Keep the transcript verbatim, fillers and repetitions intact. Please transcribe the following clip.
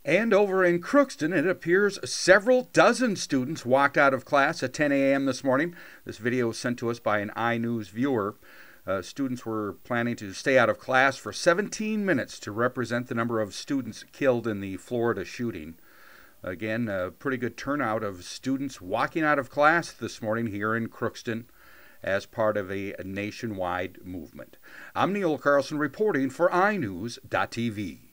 And over in Crookston, it appears several dozen students walked out of class at ten a m this morning. This video was sent to us by an iNews viewer. Uh, students were planning to stay out of class for seventeen minutes to represent the number of students killed in the Florida shooting. Again, a pretty good turnout of students walking out of class this morning here in Crookston as part of a nationwide movement. I'm Neil Carlson reporting for i news dot t v.